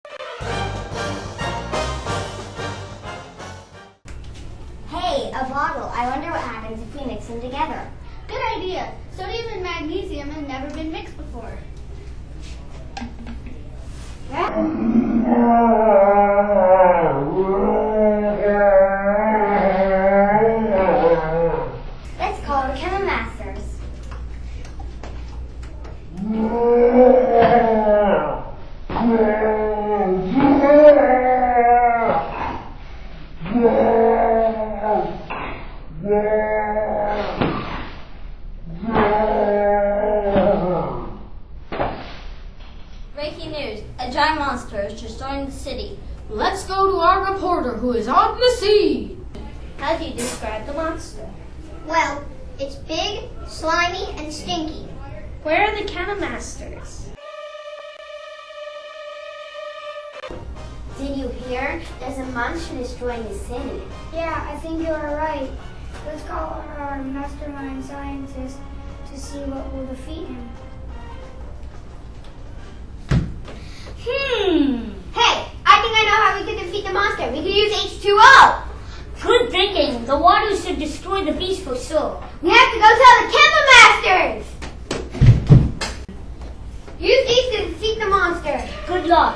Hey, a bottle. I wonder what happens if we mix them together. Good idea. Sodium and magnesium have never been mixed before. Let's call the Chemimasters. Breaking news. A giant monster is destroying the city. Let's go to our reporter who is on the scene. How do you describe the monster? Well, it's big, slimy, and stinky. Where are the Chemimasters? Did you hear? There's a monster destroying the city. Yeah, I think you are right. Let's call our mastermind scientist to see what will defeat him. Hey, I think I know how we could defeat the monster. We could use H2O. Good thinking. The water should destroy the beast for sure. We have to go tell the Chemimasters. Use these to defeat the monster. Good luck.